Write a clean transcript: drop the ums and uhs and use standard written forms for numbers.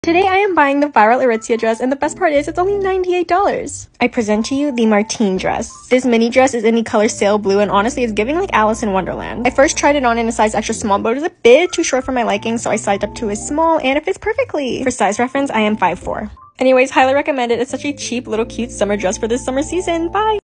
Today I am buying the VIRAL Aritizia dress, and the best part is it's only $98. I present to you the Martine dress. This mini dress is in the color sail blue, and honestly it's giving like Alice in Wonderland. I first tried it on in a size extra small, but it was a bit too short for my liking, so I sized up to a small and it fits perfectly. For size reference, I am 5'4". Anyways, highly recommend it. It's such a cheap little cute summer dress for this summer season. Bye!